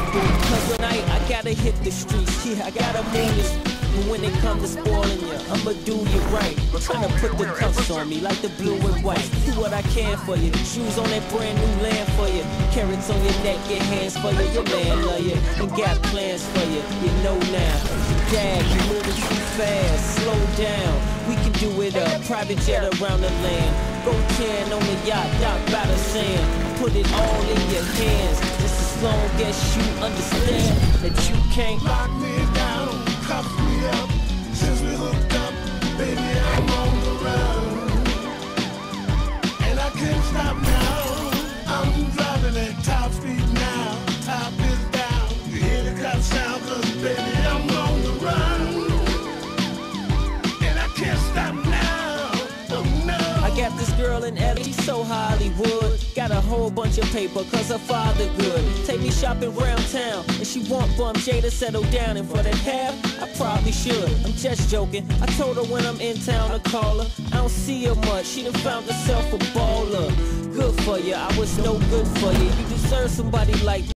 Cause tonight I gotta hit the streets, yeah, I gotta move this. But when it comes to spoiling you, I'ma do you right. Tryna put the cuffs on me like the blue and white. Do what I can for you, shoes on that brand new land for you. Carrots on your neck, your hands for you. Your man love you and got plans for you. You know now, Dad, you moving too fast. Slow down, we can do it up. Private jet around the land. Go 10 on the yacht, dock by the sand. Put it all in your hands, just as long as you understand that you can't lock me down, cuff me up. Since we hooked up, baby, I'm on the run, and I can't stop now. I'm driving at top speed now. Top is down. You hear the cop sound, 'cause baby, I'm on the run, and I can't stop now. Oh no. I got this girl in LA, she's so Hollywood. Got a whole bunch of paper, cause her father good. Take me shopping round town, and she want Bum J to settle down. And for that half, I probably should. I'm just joking. I told her when I'm in town to call her. I don't see her much, she done found herself a baller. Good for you, I was no good for you. You deserve somebody like